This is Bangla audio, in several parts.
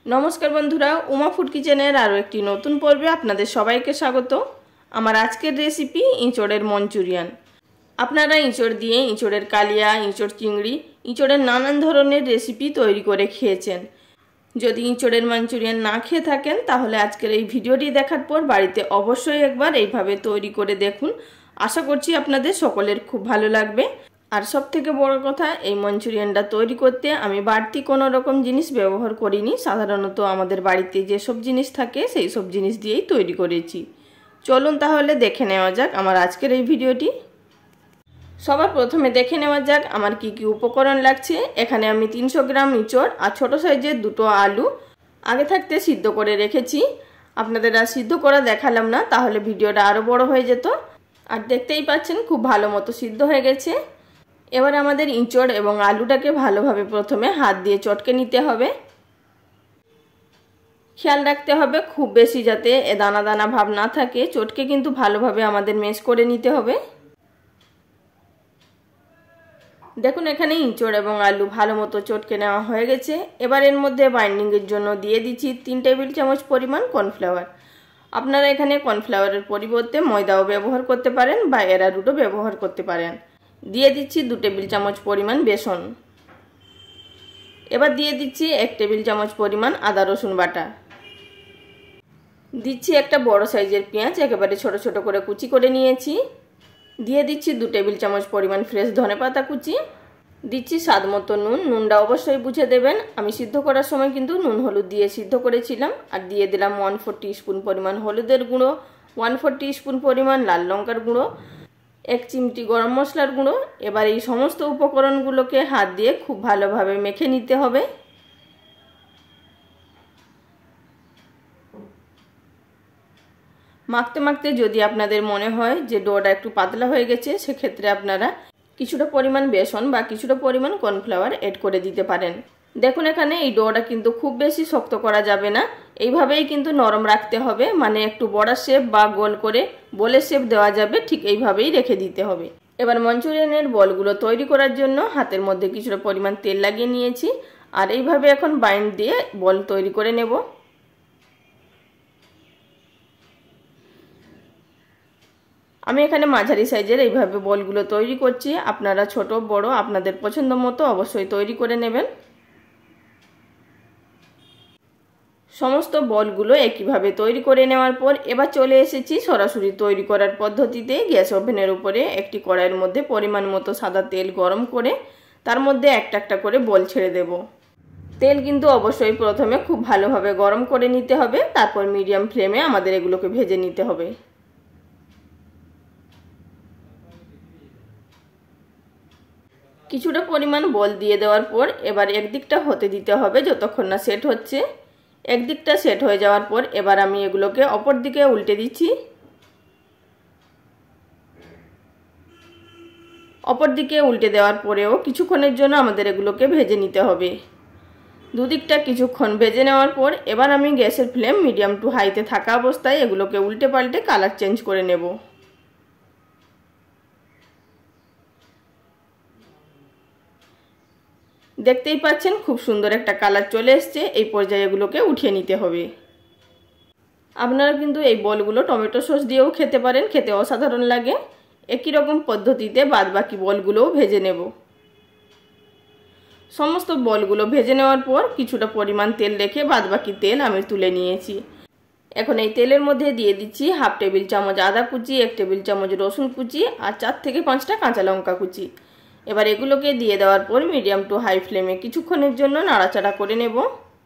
नमस्कार बंधुरा उमाफूड किचेनेर आरो एकटी नतून पर्वे आपनादेर सबाइके स्वागत। आमार आजकेर रेसिपि इचड़ेर मंचुरियान। आपनारा इचड़ दिए इचड़ेर कालिया, इचड़ चिंगड़ी, इचड़ेर नानान धरनेर रेसिपि तैरी करे खेयेछेन। यदि इचड़ेर मंचुरियान ना खेये थाकेन ताहले आजकेर एई भिडियोटी देखार पर बाड़ीते अवश्यई एकबार एइभावे तैरी करे देखुन। आशा करछि आपनादेर सकलेर खूब भालो लागबे। और सबथेके बड़ कथा এই मंचुरियानটা তৈরি করতে আমি বাড়তি কোনো রকম জিনিস ব্যবহার করিনি। সাধারণত আমাদের বাড়িতে যে সব জিনিস থাকে সেই সব জিনিস দিয়েই তৈরি করেছি। চলুন তাহলে দেখে নেওয়া যাক আমার আজকের এই ভিডিওটি। সবার প্রথমে দেখে নেওয়া যাক আমার কি কি উপকরণ লাগছে। এখানে আমি 300 গ্রাম ইঁচড় আর ছোট সাইজের দুটো আলু আগে থাকতে সিদ্ধ করে রেখেছি। আপনাদের আর সিদ্ধ করা দেখালাম না, তাহলে ভিডিওটা আরো বড় হয়ে যেত। আর দেখতেই পাচ্ছেন খুব ভালো মতো সিদ্ধ হয়ে গেছে। এবার আমাদের ইঁচড় এবং আলুটাকে ভালোভাবে প্রথমে হাত দিয়ে চটকে নিতে হবে। খেয়াল রাখতে হবে খুব বেশি যাতে দানা দানা ভাব না থাকে। চটকে কিন্তু ভালোভাবে আমাদের মেশ করে নিতে হবে। দেখুন এখানে ইঁচড় এবং আলু ভালো মতো চটকে নেওয়া হয়ে গেছে। এবার এর মধ্যে বাইন্ডিং এর জন্য দিয়ে দিচ্ছি 3 টেবিল চামচ পরিমাণ কর্নফ্লাওয়ার। আপনারা এখানে কর্নফ্লাওয়ারের পরিবর্তে ময়দাও ব্যবহার করতে পারেন বা অ্যারারুটও ব্যবহার করতে পারেন। দিয়ে দিচ্ছি 2 টেবিল চামচ পরিমাণ বেসন। এবার দিয়ে দিচ্ছি 1 টেবিল চামচ পরিমাণ আদা রসুন বাটা। দিচ্ছি একটা বড় সাইজের পেঁয়াজ একেবারে ছোট ছোট করে কুচি করে নিয়েছি। দিয়ে দিচ্ছি 2 টেবিল চামচ পরিমাণ ফ্রেশ ধনেপাতা কুচি। দিচ্ছি স্বাদ মতো নুন। নুনটা অবশ্যই বুঝে দেবেন। আমি সিদ্ধ করার সময় কিন্তু নুন হলুদ দিয়ে সিদ্ধ করেছিলাম। আর দিয়ে দিলাম 1/4 টিস্পুন পরিমাণ হলুদের গুঁড়ো, 1/4 টিস্পুন পরিমাণ লাল লঙ্কার গুঁড়ো, 1 চিমটি গরম মশলার গুঁড়ো। এবার এই সমস্ত উপকরণগুলোকে হাত দিয়ে খুব ভালোভাবে মেখে নিতে হবে। মাখতে মাখতে যদি আপনাদের মনে হয় যে ডোটা একটু পাতলা হয়ে গেছে, সেক্ষেত্রে আপনারা কিছুটা পরিমাণ বেসন বা কিছুটা পরিমাণ কর্নফ্লাওয়ার এড করে দিতে পারেন। দেখুন এখানে এই ডোটা কিন্তু খুব বেশি শক্ত করা যাবে না, এইভাবেই কিন্তু নরম রাখতে হবে। মানে একটু বড় শেপ বা গোল করে বলের শেপ দেওয়া যাবে, ঠিক এইভাবেই রেখে দিতে হবে। এবার মঞ্চুরিয়ানের বলগুলো তৈরি করার জন্য হাতের মধ্যে কিছুটা পরিমাণ তেল লাগিয়ে নিয়েছি। আর এইভাবে এখন বাইন্ড দিয়ে বল তৈরি করে নেব। আমি এখানে মাঝারি সাইজের এইভাবে বলগুলো তৈরি করছি। আপনারা ছোট বড় আপনাদের পছন্দ মতো অবশ্যই তৈরি করে নেবেন। সমস্ত বলগুলো একইভাবে তৈরি করে নেওয়ার পর এবার চলে এসেছি সরাসরি তৈরি করার পদ্ধতিতে। গ্যাস ওভেনের উপরে একটি কড়াইয়ের মধ্যে পরিমাণ মতো সাদা তেল গরম করে তার মধ্যে একটা একটা করে বল ছেড়ে দেব। তেল কিন্তু অবশ্যই প্রথমে খুব ভালোভাবে গরম করে নিতে হবে, তারপর মিডিয়াম ফ্লেমে আমাদের এগুলোকে ভেজে নিতে হবে। কিছুটা পরিমাণ বল দিয়ে দেওয়ার পর এবার একদিকটা হতে দিতে হবে যতক্ষণ না সেট হচ্ছে। একদিকটা সেট হয়ে যাওয়ার পর এবার আমি এগুলোকে অপর দিকে উল্টে দিচ্ছি। অপর দিকে উল্টে দেওয়ার পরেও কিছুক্ষণের জন্য আমাদের এগুলোকে ভেজে নিতে হবে। দুদিকটা কিছুক্ষণ ভেজে নেওয়ার পর এবার আমি গ্যাসের ফ্লেম মিডিয়াম টু হাইতে থাকা অবস্থায় এগুলোকে উল্টে পাল্টে কালার চেঞ্জ করে নেব। দেখতেই পাচ্ছেন খুব সুন্দর একটা কালার চলে এসছে। এই পর্যায়ে এগুলোকে উঠিয়ে নিতে হবে। আপনারা কিন্তু এই বলগুলো টমেটো সস দিয়েও খেতে পারেন, খেতে অসাধারণ লাগে। একই রকম পদ্ধতিতে বাদবাকি বলগুলোও ভেজে নেব। সমস্ত বলগুলো ভেজে নেওয়ার পর কিছুটা পরিমাণ তেল রেখে বাদবাকি তেল আমি তুলে নিয়েছি। এখন এই তেলের মধ্যে দিয়ে দিচ্ছি 1/2 টেবিল চামচ আদা কুচি, 1 টেবিল চামচ রসুন কুচি আর 4 থেকে 5টা কাঁচা লঙ্কা কুচি। এবার এগুলোকে দিয়ে দেওয়ার পর মিডিয়াম টু হাই ফ্লেমে কিছুক্ষণের জন্য নাড়াচাড়া করে নেব।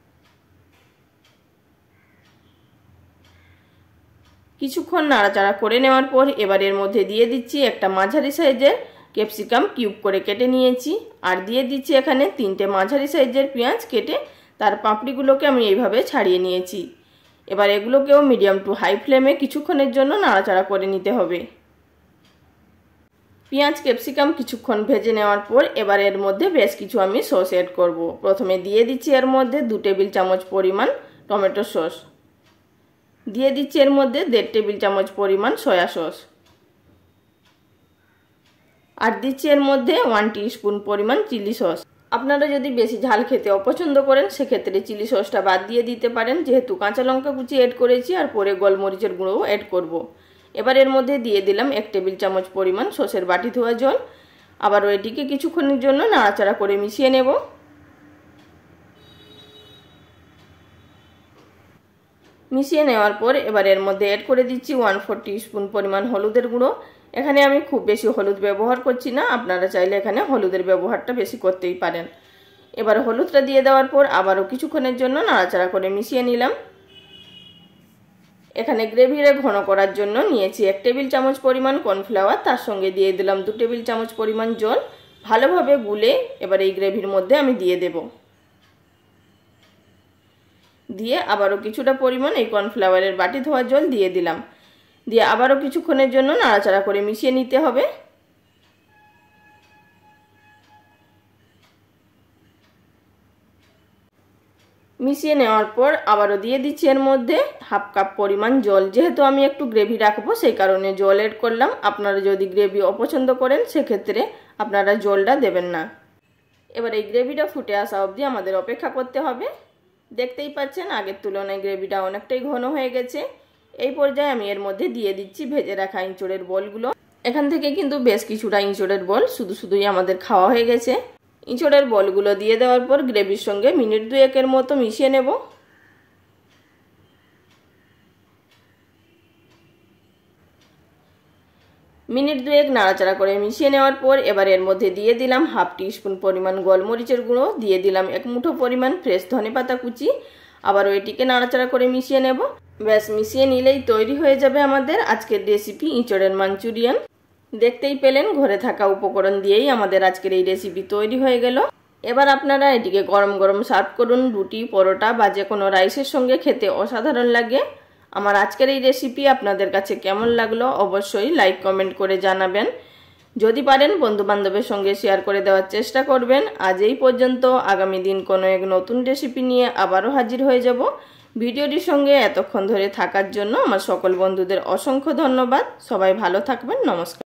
কিছুক্ষণ নাড়াচাড়া করে নেওয়ার পর এবার এর মধ্যে দিয়ে দিচ্ছি একটা মাঝারি সাইজের ক্যাপসিকাম কিউব করে কেটে নিয়েছি। আর দিয়ে দিচ্ছি এখানে 3টে মাঝারি সাইজের পেঁয়াজ কেটে তার পাপড়িগুলোকে আমি এইভাবে ছাড়িয়ে নিয়েছি। এবার এগুলোকেও মিডিয়াম টু হাই ফ্লেমে কিছুক্ষণের জন্য নাড়াচাড়া করে নিতে হবে। পেঁয়াজ ক্যাপসিকাম কিছুক্ষণ ভেজে নেওয়ার পর এবার এর মধ্যে বেশ কিছু আমি সস এড করব। প্রথমে দিয়ে দিচ্ছি এর মধ্যে 2 টেবিল চামচ পরিমাণ টমেটো সস। দিয়ে দিচ্ছি এর মধ্যে 1.5 টেবিল চামচ পরিমাণ সয়া সস। আর দিচ্ছি এর মধ্যে 1 টিস্পুন পরিমাণ চিলি সস। আপনারা যদি বেশি ঝাল খেতে অপছন্দ করেন সেক্ষেত্রে চিলি সসটা বাদ দিয়ে দিতে পারেন, যেহেতু কাঁচা লঙ্কা কুচি অ্যাড করেছি আর পরে গোলমরিচের গুঁড়োও অ্যাড করব। এবার এর মধ্যে দিয়ে দিলাম 1 টেবিল চামচ পরিমাণ সসের বাটি ধোয়া জল। আবারও এটিকে কিছুক্ষণের জন্য নাড়াচাড়া করে মিশিয়ে নেব। মিশিয়ে নেওয়ার পর এবার এর মধ্যে অ্যাড করে দিচ্ছি 1/4 টিস্পুন পরিমাণ হলুদের গুঁড়ো। এখানে আমি খুব বেশি হলুদ ব্যবহার করছি না, আপনারা চাইলে এখানে হলুদের ব্যবহারটা বেশি করতেই পারেন। এবার হলুদটা দিয়ে দেওয়ার পর আবারও কিছুক্ষণের জন্য নাড়াচাড়া করে মিশিয়ে নিলাম। এখানে গ্রেভিটা ঘন করার জন্য নিয়েছি 1 টেবিল চামচ পরিমাণ কর্নফ্লাওয়ার, তার সঙ্গে দিয়ে দিলাম 2 টেবিল চামচ পরিমাণ জল। ভালোভাবে গুলে এবার এই গ্রেভির মধ্যে আমি দিয়ে দেব। দিয়ে আবারও কিছুটা পরিমাণ এই কর্নফ্লাওয়ারের বাটি ধোয়া জল দিয়ে দিলাম। দিয়ে আবারও কিছুক্ষণের জন্য নাড়াচাড়া করে মিশিয়ে নিতে হবে। মিশিয়ে নেওয়ার পর আবারও দিয়ে দিচ্ছি এর মধ্যে 1/2 কাপ পরিমাণ জল। যেহেতু আমি একটু গ্রেভি রাখবো সেই কারণে জল এড করলাম। আপনারা যদি গ্রেভি অপছন্দ করেন সেক্ষেত্রে আপনারা জলটা দেবেন না। এবার এই গ্রেভিটা ফুটে আসা অবধি আমাদের অপেক্ষা করতে হবে। দেখতেই পাচ্ছেন আগের তুলনায় গ্রেভিটা অনেকটাই ঘন হয়ে গেছে। এই পর্যায়ে আমি এর মধ্যে দিয়ে দিচ্ছি ভেজে রাখা ইঁচড়ের বলগুলো। এখান থেকে কিন্তু বেশ কিছুটা ইঁচড়ের বল শুধুই আমাদের খাওয়া হয়ে গেছে। ইঁচড়ের বলগুলো দিয়ে দেওয়ার পর গ্রেভির সঙ্গে মিনিট 2-1 মতো মিশিয়ে নেব। মিনিট 2-1 নাড়াচাড়া করে মিশিয়ে নেওয়ার পর এবার এর মধ্যে দিয়ে দিলাম 1/2 টিস্পুন পরিমাণ গোলমরিচের গুঁড়ো, দিয়ে দিলাম 1 মুঠো পরিমাণ ফ্রেশ ধনেপাতা কুচি। আবারও এটিকে নাড়াচাড়া করে মিশিয়ে নেব। ব্যাস মিশিয়ে নিলেই তৈরি হয়ে যাবে আমাদের আজকের রেসিপি এঁচোড়ের মাঞ্চুরিয়ান। দেখতেই পেলেন ঘরে থাকা উপকরণ দিয়েই আমাদের আজকের এই রেসিপি তৈরি হয়ে গেল। এবার আপনারা এটিকে গরম গরম সার্ভ করুন, রুটি, পরোটা বা যে কোনো রাইসের সঙ্গে খেতে অসাধারণ লাগে। আমার আজকের এই রেসিপি আপনাদের কাছে কেমন লাগলো অবশ্যই লাইক কমেন্ট করে জানাবেন। যদি পারেন বন্ধুবান্ধবের সঙ্গে শেয়ার করে দেওয়ার চেষ্টা করবেন। আজ এই পর্যন্ত, আগামী দিন কোনো এক নতুন রেসিপি নিয়ে আবারও হাজির হয়ে যাব। ভিডিওটির সঙ্গে এতক্ষণ ধরে থাকার জন্য আমার সকল বন্ধুদের অসংখ্য ধন্যবাদ। সবাই ভালো থাকবেন। নমস্কার।